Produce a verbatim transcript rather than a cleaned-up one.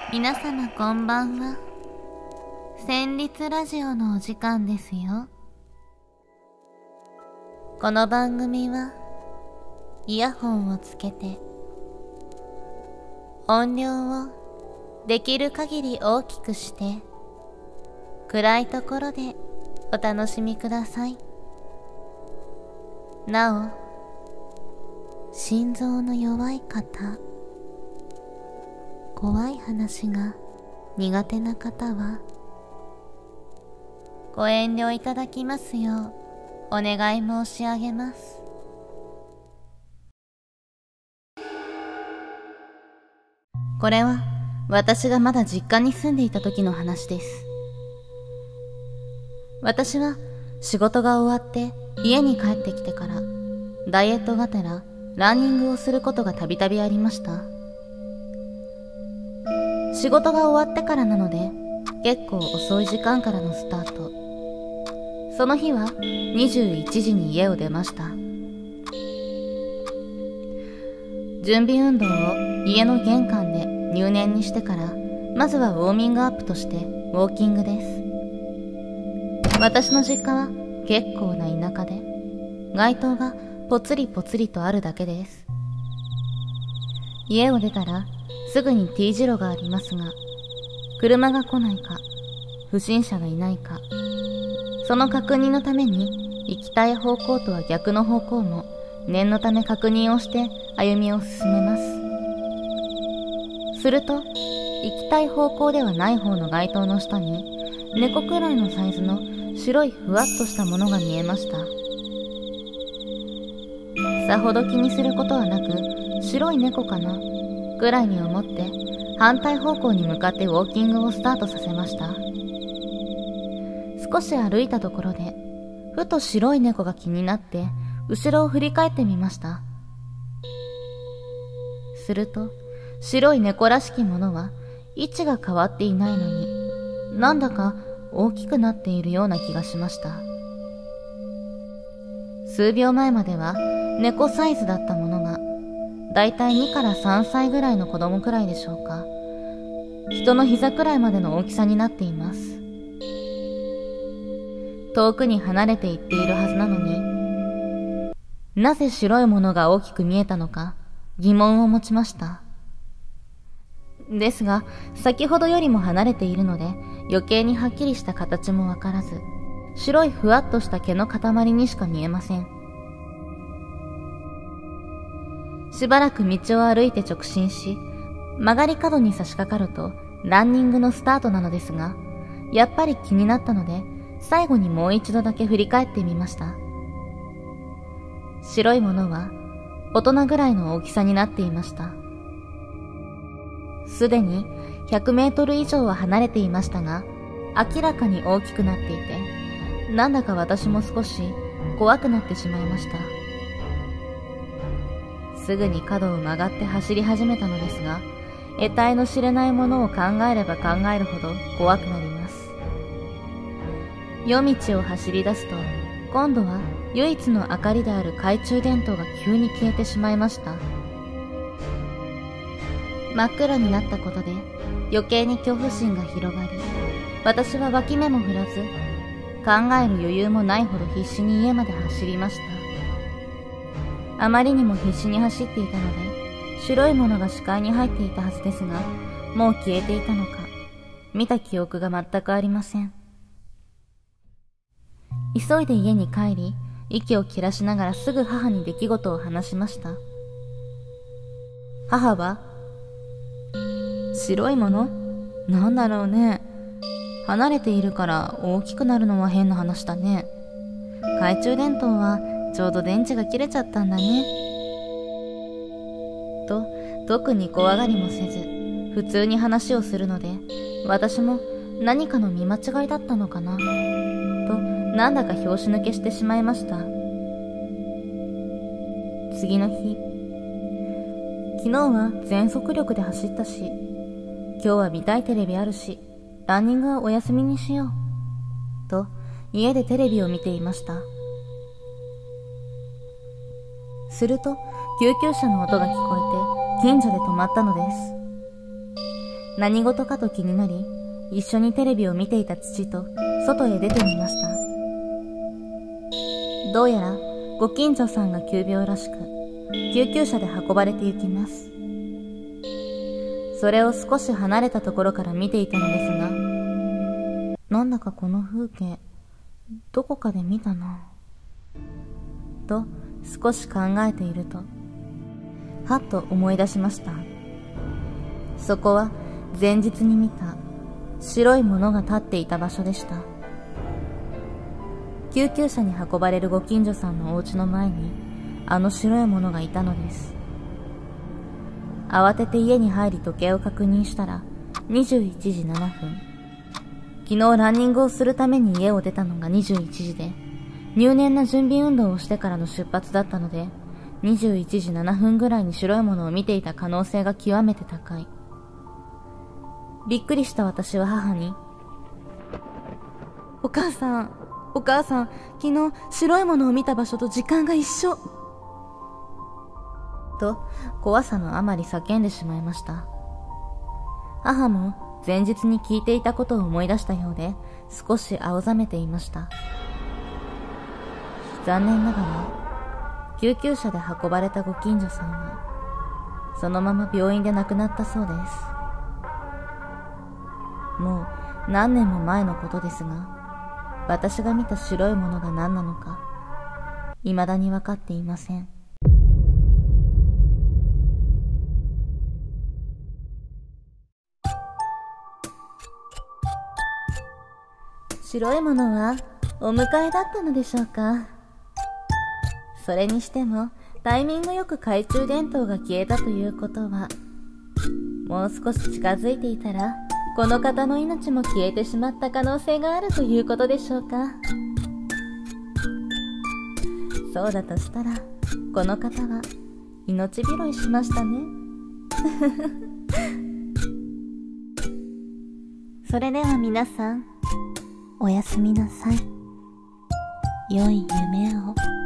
皆様こんばんは。戦慄ラジオのお時間ですよ。この番組はイヤホンをつけて音量をできる限り大きくして暗いところでお楽しみください。なお、心臓の弱い方、怖い話が苦手な方はご遠慮いただきますようお願い申し上げます。これは私がまだ実家に住んでいた時の話です。私は仕事が終わって家に帰ってきてからダイエットがてらランニングをすることがたびたびありました。仕事が終わってからなので結構遅い時間からのスタート。その日はにじゅういちじに家を出ました。準備運動を家の玄関で入念にしてからまずはウォーミングアップとしてウォーキングです。私の実家は結構な田舎で街灯がぽつりぽつりとあるだけです。家を出たらすぐに T 字路がありますが、車が来ないか不審者がいないか、その確認のために行きたい方向とは逆の方向も念のため確認をして歩みを進めます。すると行きたい方向ではない方の街灯の下に猫くらいのサイズの白いふわっとしたものが見えました。さほど気にすることはなく、白い猫かなぐらいに思って反対方向に向かってウォーキングをスタートさせました。少し歩いたところでふと白い猫が気になって後ろを振り返ってみました。すると白い猫らしきものは位置が変わっていないのになんだか大きくなっているような気がしました。数秒前までは猫サイズだったものがだいたいにからさんさいぐらいの子供くらいでしょうか。人の膝くらいまでの大きさになっています。遠くに離れていっているはずなのに、なぜ白いものが大きく見えたのか疑問を持ちました。ですが、先ほどよりも離れているので余計にはっきりした形もわからず、白いふわっとした毛の塊にしか見えません。しばらく道を歩いて直進し、曲がり角に差し掛かるとランニングのスタートなのですが、やっぱり気になったので最後にもう一度だけ振り返ってみました。白いものは大人ぐらいの大きさになっていました。すでにひゃくメートル以上は離れていましたが、明らかに大きくなっていて、なんだか私も少し怖くなってしまいました。すぐに角を曲がって走り始めたのですが、得体の知れないものを考えれば考えるほど怖くなります。夜道を走り出すと、今度は唯一の明かりである懐中電灯が急に消えてしまいました。真っ暗になったことで余計に恐怖心が広がり、私は脇目も振らず、考える余裕もないほど必死に家まで走りました。あまりにも必死に走っていたので、白いものが視界に入っていたはずですが、もう消えていたのか、見た記憶が全くありません。急いで家に帰り、息を切らしながらすぐ母に出来事を話しました。母は、白いもの？なんだろうね。離れているから大きくなるのは変な話だね。懐中電灯はちょうど電池が切れちゃったんだね。と、特に怖がりもせず、普通に話をするので、私も何かの見間違いだったのかな、と、なんだか拍子抜けしてしまいました。次の日、昨日は全速力で走ったし、今日は見たいテレビあるし、ランニングはお休みにしよう。と、家でテレビを見ていました。すると、救急車の音が聞こえて、近所で止まったのです。 何事かと気になり、一緒にテレビを見ていた父と外へ出てみました。どうやらご近所さんが急病らしく、救急車で運ばれて行きます。それを少し離れたところから見ていたのですが、なんだかこの風景、どこかで見たなぁと少し考えていると、はっと思い出しました。そこは前日に見た白いものが立っていた場所でした。救急車に運ばれるご近所さんのお家の前にあの白いものがいたのです。慌てて家に入り時計を確認したらにじゅういちじななふん。昨日ランニングをするために家を出たのがにじゅういちじで、入念な準備運動をしてからの出発だったので、にじゅういちじななふんぐらいに白いものを見ていた可能性が極めて高い。びっくりした私は母に、お母さん、お母さん、昨日白いものを見た場所と時間が一緒と怖さのあまり叫んでしまいました。母も前日に聞いていたことを思い出したようで少し青ざめていました。残念ながら救急車で運ばれたご近所さんはそのまま病院で亡くなったそうです。もう何年も前のことですが、私が見た白いものが何なのか未だに分かっていません。白いものはお迎えだったのでしょうか。それにしてもタイミングよく懐中電灯が消えたということは、もう少し近づいていたらこの方の命も消えてしまった可能性があるということでしょうか。そうだとしたらこの方は命拾いしましたね。それでは皆さん、おやすみなさい。良い夢を。